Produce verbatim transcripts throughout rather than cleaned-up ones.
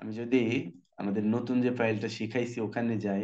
আমি যদি আমাদের নতুন যে ফাইলটা শিখাইছি ওখানে যাই,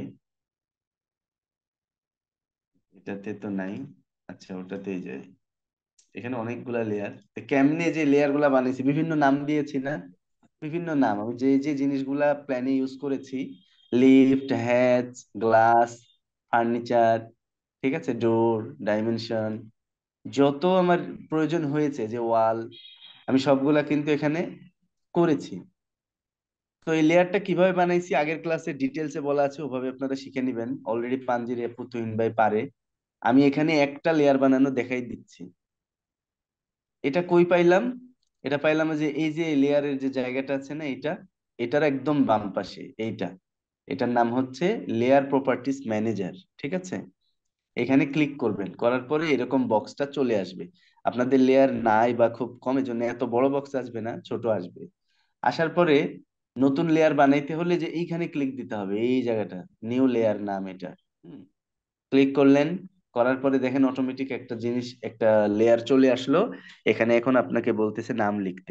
এটাতে তো নাই। আচ্ছা, ওটাতেই যাই। এখানে অনেকগুলা লেয়ার। কেমনে যে লেয়ার গুলা বানিয়েছি, বিভিন্ন নাম দিয়েছি না? বিভিন্ন নাম আমি যে যে জিনিসগুলা প্ল্যানে ইউজ করেছি, লিফট, হ্যাচ, গ্লাস, ফার্নিচার, ঠিক আছে, ডোর, ডাইমেনশন, যত আমার প্রয়োজন হয়েছে, যে ওয়াল, আমি সবগুলা কিন্তু এখানে করেছি। তো এই লেয়ারটা কিভাবে বানাইছি আগের ক্লাসে ডিটেলসে বলা আছে, ওভাবে আপনারা শিখে নেবেন। অলরেডি পাঞ্জির আপু, তুহিন ভাই পারে। আমি এখানে একটা লেয়ার বানানো দেখাই দিচ্ছি। এটা কই পাইলাম? এটা পাইলাম যে এই যে লেয়ারের যে জায়গাটা আছে না, এটা, এটার একদম বাম পাশে এইটা। এটার নাম হচ্ছে লেয়ার প্রপার্টিস ম্যানেজার, ঠিক আছে? এখানে ক্লিক করবেন, করার পরে এরকম বক্সটা চলে আসবে। আপনাদের লেয়ার নাই বা খুব কম, এজন্য এত বড় বক্স আসবে না, ছোট আসবে। আসার পরে নতুন লেয়ার বানাইতে হলে যে এইখানে ক্লিক দিতে হবে, এই জায়গাটা, নিউ লেয়ার নাম এটা। ক্লিক করলেন, করার পরে দেখেন অটোমেটিক একটা জিনিস, একটা লেয়ার চলে আসলো। এখানে এখন আপনাকে বলতেছে নাম লিখতে।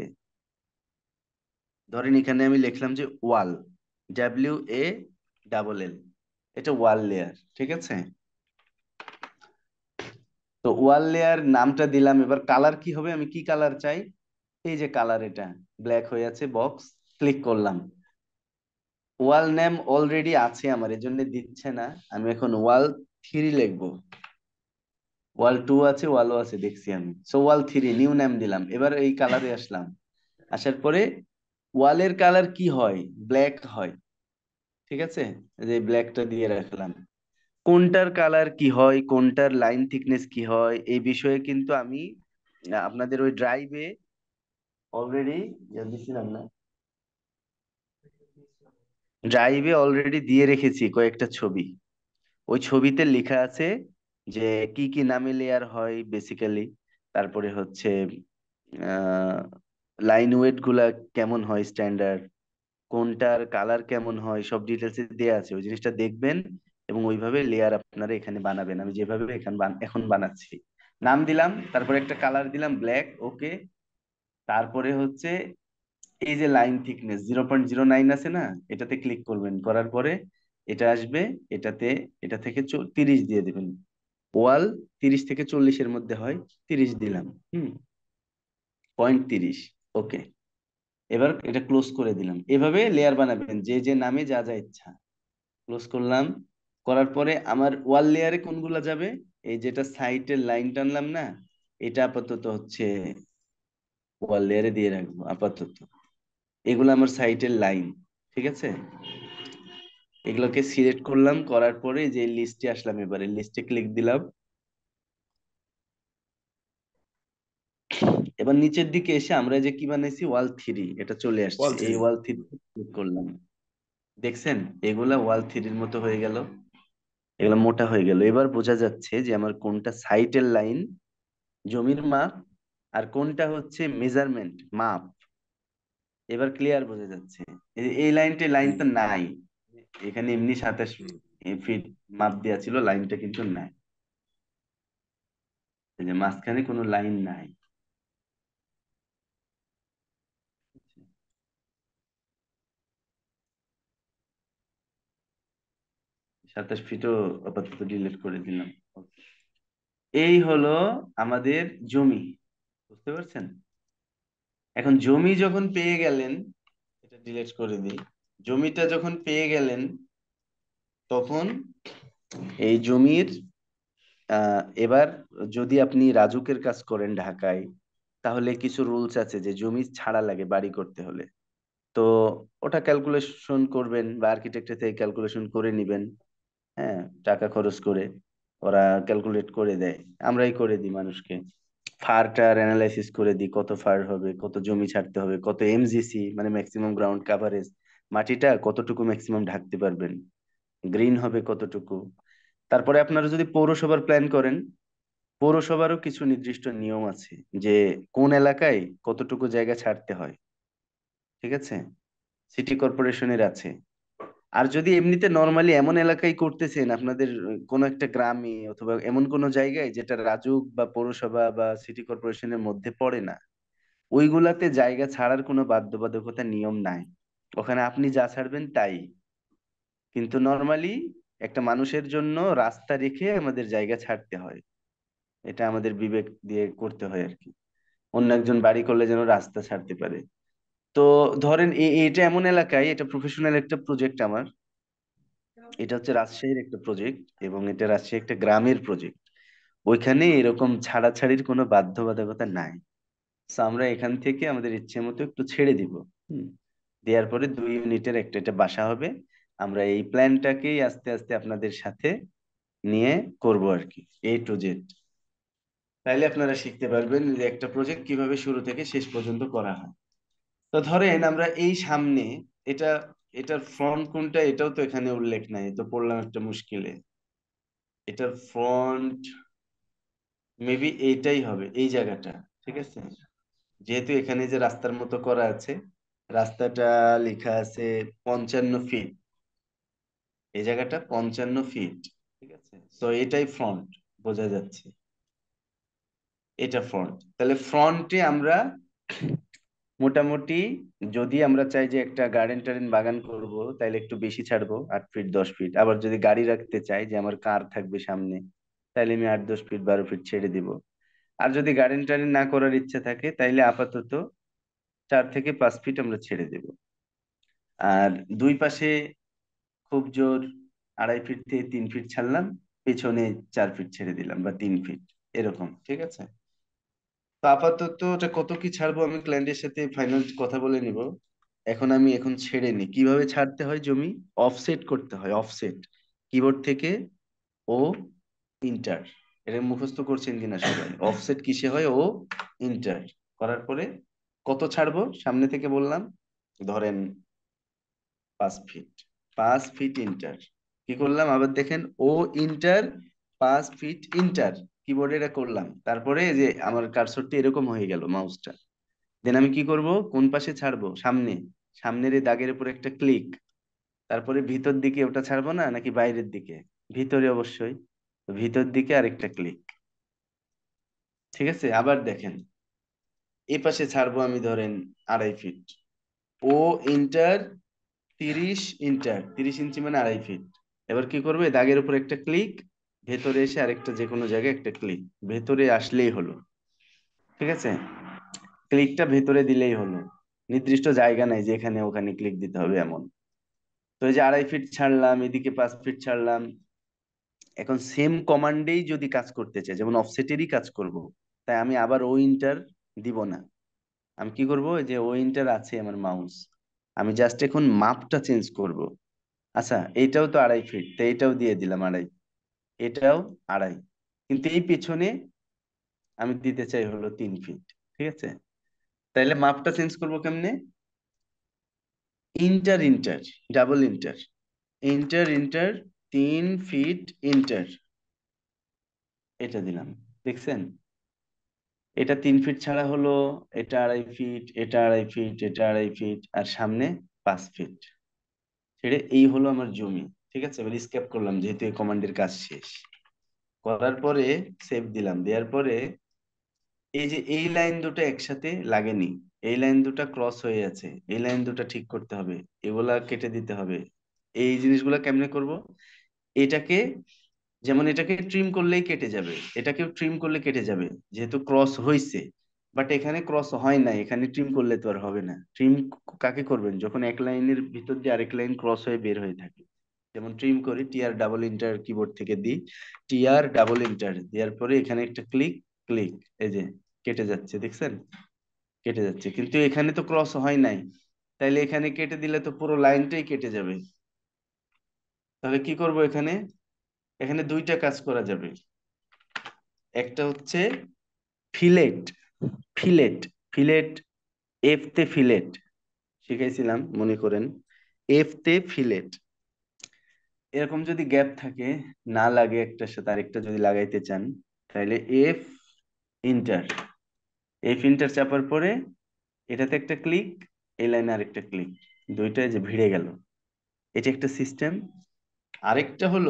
ধরেন এখানে আমি লিখলাম যে ওয়াল, ডাব্লিউ এ ডাবল এল, এটা ওয়াল লেয়ার, ঠিক আছে? তো ওয়াল লেয়ার নামটা দিলাম। এবার কালার কি হবে, আমি কি কালার চাই? এই যে কালার, এটা ব্ল্যাক হয়ে আছে বক্স। ক্লিক করলাম। ওয়াল নেম অলরেডি আছে আমার, এজন্য দিচ্ছে না। আমি এখন ওয়াল থ্রি লিখবো। ওয়াল টু আছে, ওয়ালও আছে, দেখছি আমি। So wall three new name দিলাম। এবার এই কালারে আসলাম। আসার পরে ওয়ালের কালার কি হয়? ব্ল্যাক হয়, ঠিক আছে? এই যে ব্ল্যাকটা দিয়ে রাখলাম। কোনটার কালার কি হয়, কোনটার লাইন থিকনেস কি হয়, এই বিষয়ে কিন্তু আমি আহ, আপনাদের ওই ড্রাইভে অলরেডি দিছিলাম না, ড্রাইভে অলরেডি দিয়ে রেখেছি কয়েকটা ছবি। ওই ছবিতে লেখা আছে যে কি কি নামে লেয়ার হয় বেসিক্যালি। তারপরে হচ্ছে আহ লাইন ওয়েট গুলা কেমন হয় স্ট্যান্ডার্ড, কোনটার কালার কেমন হয়, সব ডিটেলস দেওয়া আছে। ওই জিনিসটা দেখবেন এবং ওইভাবে লেয়ার আপনারা এখানে বানাবেন। আমি যেভাবে এখানে বান- এখন বানাচ্ছি, নাম দিলাম, তারপরে একটা কালার দিলাম ব্ল্যাক, ওকে। তারপরে হচ্ছে এই যে line thickness zero point zero nine আছে না, এটাতে ক্লিক করবেন, করার পরে এটা আসবে। এটাতে, এটা থেকে তিরিশ দিয়ে দিবেন। ওয়াল তিরিশ থেকে চল্লিশের মধ্যে হয়, তিরিশ দিলাম। হুম, পয়েন্ট তিরিশ, ওকে। এবার এটা ক্লোজ করে দিলাম। এভাবে লেয়ার বানাবেন, যে যে নামে যা যা ইচ্ছা। ক্লোজ করলাম। করার পরে আমার ওয়াল লেয়ারে কোনগুলা যাবে? এই যেটা সাইটের লাইন টানলাম না, এটা আপাতত হচ্ছে ওয়াল লেয়ারে দিয়ে রাখবো আপাতত। এগুলো আমার সাইটের লাইন, ঠিক আছে? এগুলোকে সিলেক্ট করলাম, করার পরে যে লিস্টে আসলাম, এবারে লিস্টে ক্লিক দিলাম। এবার নিচের দিকে এসে আমরা যে কি বানাইছি, ওয়াল থ্রি, এটা চলে আসছে। ওয়াল এই থ্রি। ওয়াল থ্রি ক্লিক করলাম। দেখছেন, এগুলা ওয়াল থ্রির মতো হয়ে গেল, এগুলা মোটা হয়ে গেল। এবার বোঝা যাচ্ছে যে আমার কোনটা সাইটের লাইন, জমির মাপ, আর কোনটা হচ্ছে মেজারমেন্ট, মাপ। এবার ক্লিয়ার বোঝা যাচ্ছে। এই এই লাইনটা, লাইন হুম তো নাই এখানে, এমনি সাতাশ হুম। ফিট মাপ দেওয়া ছিল, লাইনটা কিন্তু নাই। এই যে মাঝখানে কোনো লাইন নাই। সাতাশ ফিটও আপাতত ডিলিট করে দিলাম। Okay. এই হলো আমাদের জমি, বুঝতে পারছেন? এখন জমি যখন পেয়ে গেলেন, এটা ডিলিট করে দিই। জমিটা যখন পেয়ে গেলেন, তখন এই জমির আহ এবার যদি আপনি রাজুকের কাজ করেন ঢাকায়, তাহলে কিছু রুলস আছে যে জমি ছাড়া লাগে বাড়ি করতে হলে। তো ওটা ক্যালকুলেশন করবেন বা আর্কিটেক্টের থেকে ক্যালকুলেশন করে নিবেন। হ্যাঁ, টাকা খরচ করে ওরা ক্যালকুলেট করে দেয়, আমরাই করে দিই মানুষকে। ফারটার অ্যানালাইসিস করে দিই, কত ফার হবে, কত জমি ছাড়তে হবে, কত এমজিসি মানে ম্যাক্সিমাম গ্রাউন্ড কাভারেজ, মাটিটা কতটুকু ম্যাক্সিমাম ঢাকতে পারবেন, গ্রিন হবে কতটুকু। তারপরে আপনারা যদি পৌরসভার প্ল্যান করেন, পৌরসভারও কিছু নির্দিষ্ট নিয়ম আছে যে কোন এলাকায় কতটুকু জায়গা ছাড়তে হয়, ঠিক আছে? সিটি কর্পোরেশনের আছে। আর যদি এমনিতে নর্মালি এমন এলাকায় করতেছেন আপনাদের, কোনো একটা গ্রামে অথবা এমন কোনো জায়গায় যেটা রাজুক বা পৌরসভা বা সিটি কর্পোরেশনের মধ্যে পড়ে না, ওইগুলাতে জায়গা ছাড়ার কোনো বাধ্যবাধকতা নিয়ম নাই। ওখানে আপনি যা ছাড়বেন তাই। কিন্তু নর্মালি একটা মানুষের জন্য রাস্তা রেখে আমাদের জায়গা ছাড়তে হয়। এটা আমাদের বিবেক দিয়ে করতে হয় আর কি। অন্য একজন বাড়ি করলে যেন রাস্তা ছাড়তে পারে। তো ধরেন এ- এটা এমন এলাকায়, এটা প্রফেশনাল একটা প্রজেক্ট আমার। এটা হচ্ছে রাজশাহীর একটা প্রজেক্ট, এবং এটা রাজশাহী একটা গ্রামের প্রজেক্ট। ওইখানে এরকম ছাড়াছাড়ির কোনো বাধ্যবাধকতা নাই। তো আমরা এখান থেকে আমাদের ইচ্ছে মতো একটু ছেড়ে দিব। হুম। দেওয়ার পরে দুই ইউনিটের একটা একটা বাসা হবে। আমরা এই প্ল্যানটাকেই আস্তে আস্তে আপনাদের সাথে নিয়ে করব আর কি, এ টু জেড। তাইলে আপনারা শিখতে পারবেন যে একটা প্রজেক্ট কিভাবে শুরু থেকে শেষ পর্যন্ত করা হয়। তো ধরেন আমরা এই সামনে, এটা, এটার ফ্রন্ট কোনটা এটাও তো এখানে উল্লেখ নাই, তো পড়লাম একটা মুশকিলে। এটার ফ্রন্ট মেবি এইটাই হবে, এই জায়গাটা। ঠিক আছে, যেহেতু এখানে যে রাস্তার মতো করা আছে, রাস্তাটা লেখা আছে পঞ্চান্ন ফিট। এই জায়গাটা পঞ্চান্ন ফিট। ঠিক আছে, তো এটাই ফ্রন্ট, বোঝা যাচ্ছে। এটা ফ্রন্ট, তাহলে ফ্রন্টে আমরা মোটামুটি, যদি আমরা চাই যে একটা গার্ডেন টার্ডেন বাগান করব, তাহলে একটু বেশি ছাড়বো, আট ফিট দশ ফিট। আবার যদি গাড়ি রাখতে চাই, যে আমার কার থাকবে সামনে, তাহলে আমি আট দশ ফিট বারো ফিট ছেড়ে দিব। আর যদি গার্ডেন টার্ডেন না করার ইচ্ছা থাকে, তাইলে আপাতত চার থেকে পাঁচ ফিট আমরা ছেড়ে দেব। আর দুই পাশে খুব জোর আড়াই ফিট থেকে তিন ফিট ছাড়লাম, পেছনে চার ফিট ছেড়ে দিলাম বা তিন ফিট, এরকম। ঠিক আছে, তো আপাতত ওটা কত কি ছাড়বো আমি ক্লায়েন্টের সাথে ফাইনাল কথা বলে নিব। এখন আমি এখন ছেড়ে নি কিভাবে ছাড়তে হয় জমি। অফসেট করতে হয়, অফসেট। কিবোর্ড থেকে ও ইন্টার, এটা মুখস্থ করছেন কিনা সবাই? অফসেট কিসে হয়? ও ইন্টার করার পরে কত ছাড়বো সামনে থেকে বললাম, ধরেন পাঁচ ফিট। পাঁচ ফিট ইন্টার, কি করলাম আবার দেখেন, ও ইন্টার, পাঁচ ফিট ইন্টার। কিবোর্ডে এটা করলাম, তারপরে এই যে আমার কার্সরটি এরকম হয়ে গেল মাউসটা। দেন আমি কি করব, কোন পাশে ছাড়বো? সামনে। সামনের এই দাগের উপর একটা ক্লিক। তারপরে ভিতর দিকে ওটা ছাড়বো না নাকি বাইরের দিকে? ভিতরে অবশ্যই। তো ভিতর দিকে আরেকটা ক্লিক। ঠিক আছে, আবার দেখেন, এই পাশে ছাড়বো আমি ধরেন আড়াই ফিট। ও ইন্টার, তিরিশ ইন্টার, তিরিশ ইঞ্চি মানে আড়াই ফিট। এবার কি করবে, দাগের উপর একটা ক্লিক, ভেতরে এসে আরেকটা যে কোনো জায়গায় একটা ক্লিক, ভেতরে আসলেই হলো। ঠিক আছে, ক্লিকটা ভেতরে দিলেই হলো। নির্দিষ্ট জায়গা নাই যে এখানে ওখানে ক্লিক দিতে হবে এমন। তো এই যে আড়াই ফিট ছাড়লাম, এদিকে পাঁচ ফিট ছাড়লাম। এখন সেম কমান্ডেই যদি কাজ করতে চাই, যেমন অফসেটেরই কাজ করব, তাই আমি আবার ও ইন্টার দিব না। আমি কি করব, এই যে ও ইন্টার আছে আমার মাউস, আমি জাস্ট এখন মাপটা চেঞ্জ করব। আচ্ছা, এইটাও তো আড়াই ফিট, তো এইটাও দিয়ে দিলাম আড়াই। এটাও আড়াই। কিন্তু এই পেছনে আমি দিতে চাই হলো তিন ফিট। ঠিক আছে, তাইলে মাপটা চেঞ্জ করবো কেমনে? Enter enter, double enter, enter enter, তিন ফিট ইন্টার, এটা দিলাম। দেখছেন, এটা তিন ফিট ছাড়া হলো, এটা আড়াই ফিট, এটা আড়াই ফিট, এটা আড়াই ফিট, আর সামনে পাঁচ ফিট ছেড়ে এই হলো আমার জমি। ঠিক আছে, এবার স্কেপ করলাম যেহেতু এই কমান্ডের কাজ শেষ। করার পরে সেভ দিলাম, দেওয়ার পরে এই যে এই লাইন দুটো একসাথে লাগেনি, এই লাইন দুটো ক্রস হয়ে আছে, এই লাইন দুটো ঠিক করতে হবে, এগুলা কেটে দিতে হবে। এই জিনিসগুলা কেমনে করব? এটাকে, যেমন এটাকে ট্রিম করলেই কেটে যাবে, এটাকেও ট্রিম করলে কেটে যাবে, যেহেতু ক্রস হয়েছে। বাট এখানে ক্রস হয় না, এখানে ট্রিম করলে তো আর হবে না। ট্রিম কাকে করবেন? যখন এক লাইনের ভিতর দিয়ে আরেক লাইন ক্রস হয়ে বের হয়ে থাকে। যেমন ট্রিম করি, টিআর ডাবল ইন্টার কিবোর্ড থেকে দিই, টিআর ডাবল ইন্টার দেওয়ার পরে এখানে একটা ক্লিক, ক্লিক, এই যে কেটে যাচ্ছে, দেখছেন? কেটে যাচ্ছে, কিন্তু এখানে তো ক্রস হয় নাই। তাইলে এখানে কেটে দিলে তো পুরো লাইনটাই কেটে যাবে। তাহলে কি করব এখানে? এখানে দুইটা কাজ করা যাবে। একটা হচ্ছে ফিলেট, ফিলেট, ফিলেট, এফ তে ফিলেট শিখাইছিলাম মনে করেন। এফ তে ফিলেট, এরকম যদি গ্যাপ থাকে, না লাগে একটার সাথে আরেকটা যদি লাগাইতে চান, তাহলে এফ ইন্টার, এফ ইন্টার চাপার পরে এটাতে একটা ক্লিক, এই লাইনে আরেকটা ক্লিক, দুইটাই যে ভিড়ে গেল। এটা একটা সিস্টেম। আরেকটা হলো,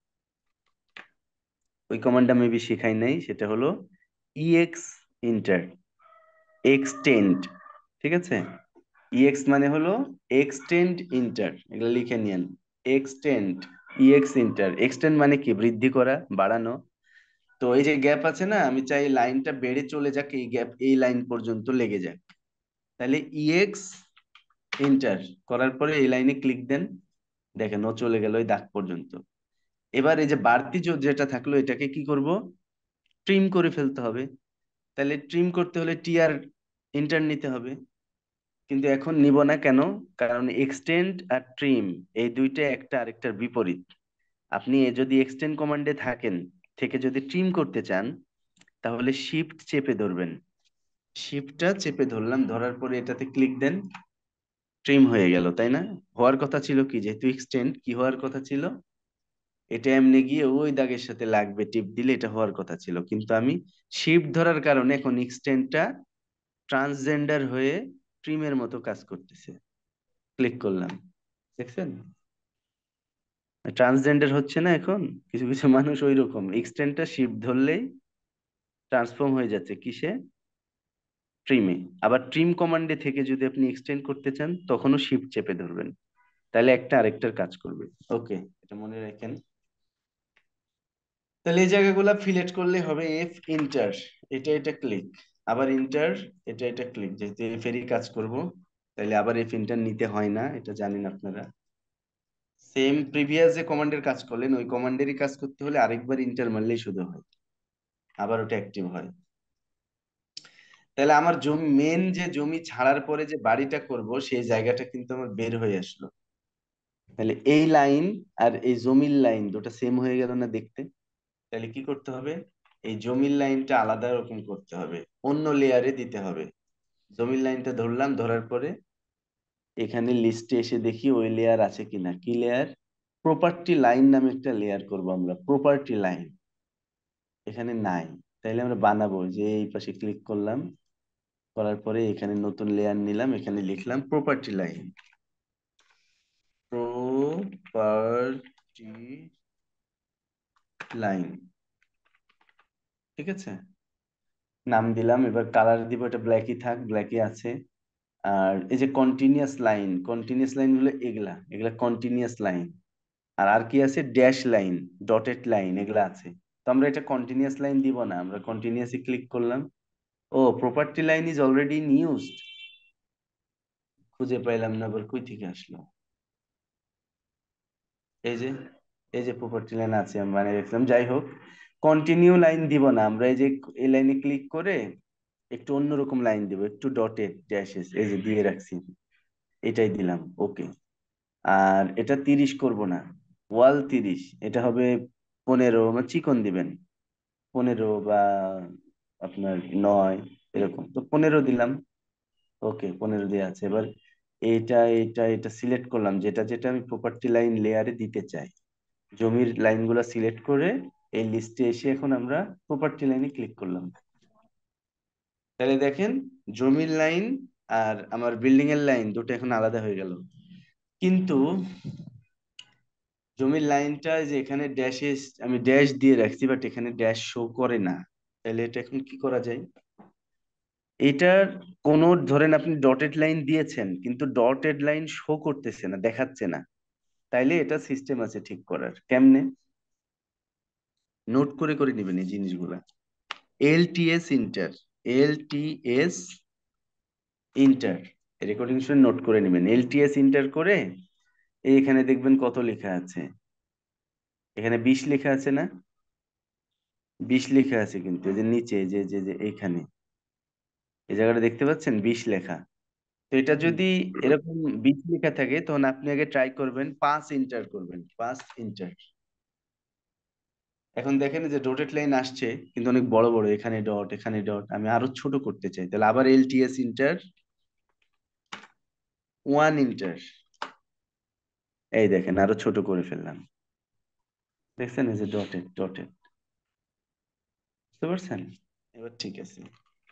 ওই কমান্ডটা মেবি শিখাই নাই, সেটা হলো ইএক্স ইন্টার, এক্সটেন্ড। ঠিক আছে, ইএক্স মানে হলো এক্সটেন্ড ইন্টার, এগুলো লিখে নিয়েন। এক্সটেন্ড, ইএক্স ইন্টার, এক্সটেন্ড মানে কি, বৃদ্ধি করা, বাড়ানো। তো এই যে গ্যাপ আছে না, আমি চাই লাইনটা বেড়ে চলে যাক, এই গ্যাপ এই লাইন পর্যন্ত লেগে যাক। তাহলে ইএক্স ইন্টার করার পরে এই লাইনে ক্লিক দেন, দেখেন ও চলে গেল ওই দাগ পর্যন্ত। এবার এই যে বাড়তি যে- যেটা থাকলো এটাকে কি করব, ট্রিম করে ফেলতে হবে। তাহলে ট্রিম করতে হলে টি আর ইন্টার নিতে হবে, কিন্তু এখন নিব না কেন, কারণ এক্সটেন্ড আর ট্রিম এই দুইটা একটা আরেকটার বিপরীত। আপনি এ যদি এক্সটেন্ড কমান্ডে থাকেন, থেকে যদি ট্রিম করতে চান, তাহলে শিফট চেপে ধরবেন। শিফটটা চেপে ধরলাম, ধরার পরে এটাতে ক্লিক দেন, ট্রিম হয়ে গেল, তাই না? হওয়ার কথা ছিল কি, যেহেতু এক্সটেন্ড, কি হওয়ার কথা ছিল, এটা এমনি গিয়ে ওই দাগের সাথে লাগবে, টিপ দিলে এটা হওয়ার কথা ছিল, কিন্তু আমি শিফট ধরার কারণে এখন এক্সটেন্ডটা ট্রান্সজেন্ডার হয়ে ট্রিমের মতো কাজ করতেছে। ক্লিক করলাম, দেখছেন ট্রান্সজেন্ডার হচ্ছে না এখন। কিছু কিছু মানুষ ওই রকম, এক্সটেন্ডটা শিফট ধরলেই ট্রান্সফর্ম হয়ে যাচ্ছে কিসে, ট্রিমে। আবার ট্রিম কমান্ডে থেকে যদি আপনি এক্সটেন্ড করতে চান, তখনও শিফট চেপে ধরবেন, তাহলে একটা আরেকটার কাজ করবে। ওকে, এটা মনে রাখেন। তাহলে এই জায়গাগুলো ফিলেট করলে হবে এফ ইন্টার, এটা এটা ক্লিক, আবার ইন্টার, এটা এটা ক্লিক, যেহেতু এফ এরই কাজ করব, তাহলে আবার এফ ইন্টার নিতে হয় না, এটা জানেন আপনারা। সেম প্রিভিয়াস যে কমান্ডের কাজ করলেন, ওই কমান্ডেরই কাজ করতে হলে আরেকবার ইন্টার মারলেই শুধু হয়, আবার ওটা অ্যাক্টিভ হয়। তাহলে আমার জমি, মেন যে জমি ছাড়ার পরে যে বাড়িটা করব, সেই জায়গাটা কিন্তু আমার বের হয়ে আসলো। তাহলে এই লাইন আর এই জমির লাইন দুটো সেম হয়ে গেল না দেখতে? তাহলে কি করতে হবে, এই জমির লাইনটা আলাদা রকম করতে হবে, অন্য লেয়ারে দিতে হবে। জমির লাইনটা ধরলাম, ধরার পরে এখানে লিস্টে এসে দেখি ওই লেয়ার আছে কিনা। কি লেয়ার? প্রপার্টি লাইন নামে একটা লেয়ার করব আমরা, প্রপার্টি লাইন এখানে নাই। তাইলে আমরা বানাবো, যে এই পাশে ক্লিক করলাম, করার পরে এখানে নতুন লেয়ার নিলাম, এখানে লিখলাম প্রপার্টি লাইন, প্রপার্টি লাইন, ঠিক আছে, নাম দিলাম। এবার কালার দিব, এটা ব্ল্যাকই থাক, ব্ল্যাকই আছে। আর এই যে কন্টিনিউয়াস লাইন, কন্টিনিউয়াস লাইন হলো এগুলা, এগুলা কন্টিনিউয়াস লাইন। আর আর কি আছে, ড্যাশ লাইন, ডটেড লাইন, এগুলা আছে। তো আমরা এটা কন্টিনিউয়াস লাইন দিব না, আমরা কন্টিনিউয়াসই ক্লিক করলাম। Oh, property line is already in used, খুঁজে পাইলাম না, আবার কই থেকে আসলো। এই যে, এই যে প্রপার্টি লাইন আছে, আমি মানে দেখলাম। যাই হোক, কন্টিনিউ লাইন দিব না আমরা, এই যে এই লাইনে ক্লিক করে একটু অন্যরকম লাইন দিব, একটু ডটেড ড্যাশেস, এই যে দিয়ে রাখছি, এটাই দিলাম। ওকে। আর এটা তিরিশ করব না, ওয়াল তিরিশ, এটা হবে পনেরো, মানে চিকন দিবেন, পনেরো বা আপনার নয়, এরকম। তো পনেরো দিলাম। ওকে, পনেরো দিয়ে আছে। এবার এইটা এটা এটা সিলেক্ট করলাম, যেটা যেটা আমি প্রপার্টি লাইন লেয়ারে দিতে চাই, জমির লাইনগুলো সিলেক্ট করে এই লিস্টে এসে এখন আমরা প্রপার্টি লাইনে ক্লিক করলাম। তাহলে দেখেন, জমির লাইন আর আমার বিল্ডিং এর লাইন দুটো এখন আলাদা হয়ে গেল। কিন্তু জমির লাইনটা যে এখানে ড্যাশে, আমি ড্যাশ দিয়ে রাখছি, বাট এখানে ড্যাশ শো করে না। তাহলে এটা এখন কি করা যায়? এটার কোন, ধরেন আপনি ডটেড লাইন দিয়েছেন, কিন্তু ডটেড লাইন শো করতেছে না, দেখাচ্ছে না। তাইলে এটা সিস্টেম আছে ঠিক করার। কেমনে? নোট করে করে নেবেন এই জিনিসগুলা। LTS enter, LTS enter, recording শুনে নোট করে নেবেন। এলটিএস ইন্টার করে এইখানে দেখবেন কত লেখা আছে, এখানে বিশ লেখা আছে না? বিশ লেখা আছে, কিন্তু এই যে নিচে, যে যে যে এইখানে এই জায়গাটা দেখতে পাচ্ছেন বিশ লেখা। তো এটা যদি এরকম বিশ লেখা থাকে, তখন আপনি আগে ট্রাই করবেন পাঁচ ইন্টার করবেন, পাঁচ ইন্টার। এখন দেখেন যে ডটেড লাইন আসছে, কিন্তু অনেক বড় বড়, এখানে ডট, এখানে ডট, আমি আরো ছোট করতে চাই, তাহলে আবার এলটিএস ইন্টার, ওয়ান ইন্টার, এই দেখেন আরো ছোট করে ফেললাম। দেখছেন এই যে ডটেড ডটেড, বুঝতে পারছেন? এবার ঠিক আছে।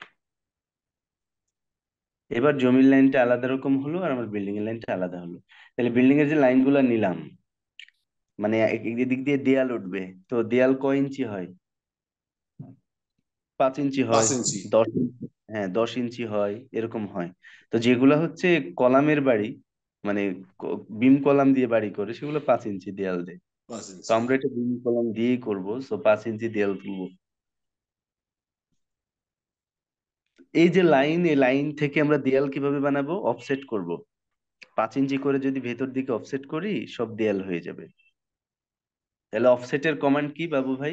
এবার জমির লাইনটা আলাদা রকম হলো, আর আমার বিল্ডিং এর লাইনটা আলাদা হলো। তাহলে বিল্ডিং এর যে লাইনগুলো নিলাম, মানে এক এক দিক দিয়ে দেয়াল উঠবে, তো দেয়াল কয় ইঞ্চি হয়? পাঁচ ইঞ্চি পাঁচ হয়, ইঞ্চি দশ ইঞ্চি, হ্যাঁ দশ ইঞ্চি হয়, এরকম হয়। তো যেগুলা হচ্ছে কলামের বাড়ি, মানে বিম কলাম দিয়ে বাড়ি করে, সেগুলো পাঁচ ইঞ্চি দেয়াল দেয়। পাঁচ তো ইঞ্চি আমরা এটা বিম কলাম দিয়েই করবো, তো পাঁচ ইঞ্চি দেয়াল তুলবো। এই যে লাইন, এই লাইন থেকে আমরা দেয়াল কিভাবে বানাবো, অফসেট করব। পাঁচ ইঞ্চি করে যদি ভেতর দিকে অফসেট করি, সব দেয়াল হয়ে যাবে। তাহলে অফসেটের কমান্ড কি বাবু ভাই?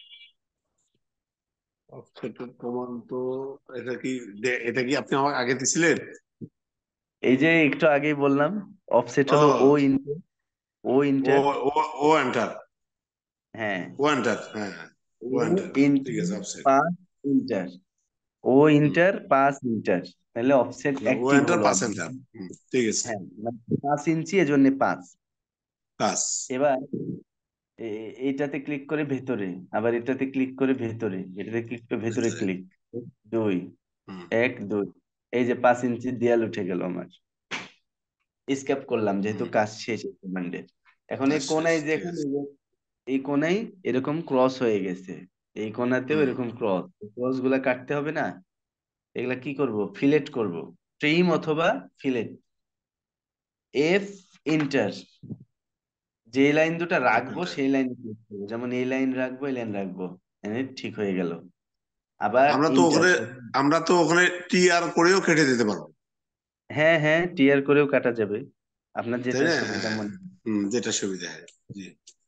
অফসেটের প্রমাণ তো, এটা কি দে- এটা কি আপনি আমাকে আগে দিছিলেন? এই যে একটু আগেই বললাম, অফসেট হলো ও ও ইন্টার, ও ও ইন্টার। ও ও এন্টার, হ্যাঁ, ও এন্টার, হ্যাঁ ও ও এন্টার, ঠিক ইন্টার আছে অফসেট। পাঁচ ইন্টার, ও হুম, ইন্টার পাঁচ ইন্টার, তাহলে অফসেট ও অ্যাক্টিভ এন্টার হলো পাঁচ আমার। এন্টার, হুম, ঠিক আছে। হ্যাঁ, মানে পাঁচ ইঞ্চি, এজন্য পাঁচ। পাঁচ। এবার এ- এ- এইটাতে ক্লিক করে ভেতরে, আবার এটাতে ক্লিক করে ভেতরে, এটাতে ক্লিক করে ভেতরে ভেতরে। ক্লিক, দুই, হুম, এক দুই, এই যে পাঁচ ইঞ্চি দেয়াল উঠে গেল আমার। স্কেপ করলাম যেহেতু হুম, কাজ শেষ কমান্ডের। এখন এই কাজ শেষ, কোনায় ঠিক দেখেন, আছে। এই যে এই কোনায় এরকম ক্রস হয়ে গেছে, এই কোনাতেও হুম, এরকম ক্রস, ক্রস গুলা কাটতে হবে না? এগুলা কি করব, ফিলেট করব, ট্রিম অথবা ফিলেট। এফ ইন্টার, যে লাইন দুটো এফ রাখবো এন্টার। সেই লাইন ক্লিক করবো, যেমন এই লাইন রাখবো, এই লাইন রাখবো, এনে ঠিক হয়ে গেল। আবার আমরা তো ইন্টার। ওখানে আমরা তো ওখানে টি আর করেও কেটে দিতে পারবো, হ্যাঁ হ্যাঁ, টিয়ার করেও কাটা যাবে, আপনার তাই যেটা না? সুবিধা হ্যাঁ, মনে। হুম, যেটা সুবিধা হয়। জি।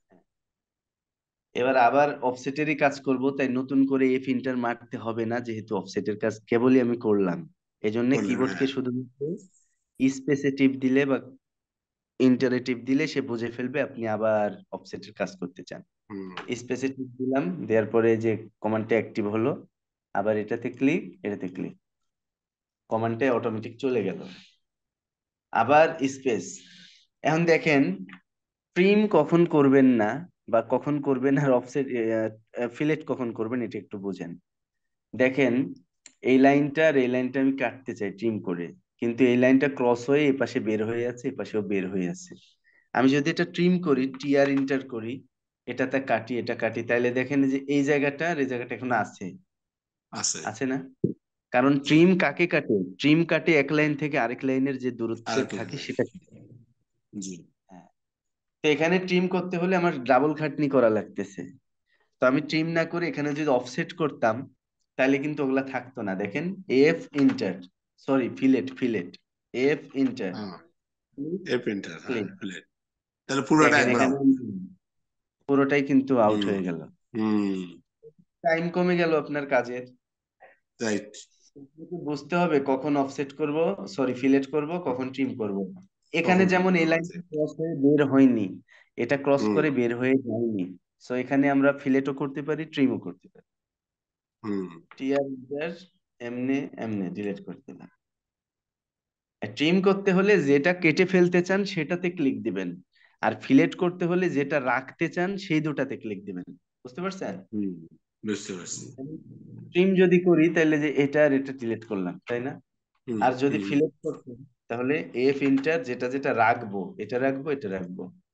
এবার আবার অফসেটেরই কাজ করব, তাই নতুন করে এফ ইন্টার মারতে হবে না, যেহেতু অফসেটের কাজ কেবলই আমি করলাম। এই জন্য করলেন, কিবোর্ডকে হ্যাঁ। শুধুমাত্র স্পেসে টিপ দিলে বা ইন্টারে টিপ দিলে সে বুঝে ফেলবে আপনি আবার অফসেটের কাজ করতে চান। হুম, স্পেসে টিপ দিলাম, দেওয়ার পরে যে কমান্ডটা অ্যাক্টিভ হলো, আবার এটাতে ক্লিক, এটাতে ক্লিক, কমান্ডটা অটোমেটিক চলে গেল। আবার স্পেস। এখন দেখেন, ট্রিম কখন করবেন না বা কখন করবেন, আর অফসেট ফিলেট কখন করবেন, এটা একটু বুঝেন। দেখেন, এই লাইনটা আর এই লাইনটা আমি কাটতে চাই ট্রিম করে, কিন্তু এই লাইনটা ক্রস হয়ে এই পাশে বের হয়ে আছে, এই পাশেও বের হয়ে আছে। আমি যদি এটা ট্রিম করি, টি আর ইন্টার করি, এটাতে কাটি, এটা কাটি, তাহলে দেখেন যে এই জায়গাটা আর এই জায়গাটা এখন আছে, আছে। আছে না? কারণ জি। ট্রিম কাকে কাটে, ট্রিম কাটে এক লাইন থেকে আরেক লাইনের যে দূরত্বে আরেক থাকে লাইনে। সেটা। জি। হ্যাঁ, তো এখানে ট্রিম করতে হলে আমার ডাবল খাটনি করা লাগতেছে। তো আমি ট্রিম না করে এখানে যদি অফসেট করতাম, তাহলে কিন্তু ওগুলা থাকতো না। দেখেন, F enter, sorry fillet, fillet, F enter, হ্যাঁ, এফ এন্টার, হ্যাঁ, ক্লিক। প্লেট। তাহলে পুরোটা দেখেন একবার এখানে আউট। পুরোটাই কিন্তু আউট হুম, হয়ে গেল, হুম, টাইম কমে গেল আপনার কাজের। রাইট। আপনাকে বুঝতে হবে কখন অফসেট করব, সরি ফিলেট করব, কখন ট্রিম করব। এখানে কখন ট্রিম যেমন এই করবো, জি। লাইনটা ক্রস হয়ে বের হয়নি, এটা ক্রস হুম, করে বের হয়ে যায়নি, সো এখানে আমরা ফিলেটও করতে পারি, ট্রিমও করতে পারি। হুম, টিআর এমনে এমনে ডিলিট করতে না। ট্রিম করতে হলে যেটা কেটে ফেলতে চান সেটাতে ক্লিক দিবেন, আর ফিলেট করতে হলে যেটা রাখতে চান সেই দুটাতে ক্লিক দিবেন। বুঝতে পারছেন? হুম, বুঝতে পারছি। ট্রিম যদি করি তাহলে যে এটা আর এটা ডিলিট করলাম, তাই না? হুম, আর যদি হুম, ফিলেট করতেন, তাহলে এফ ইন্টার, যেটা যেটা রাখবো, এটা রাখবো, এটা রাখবো।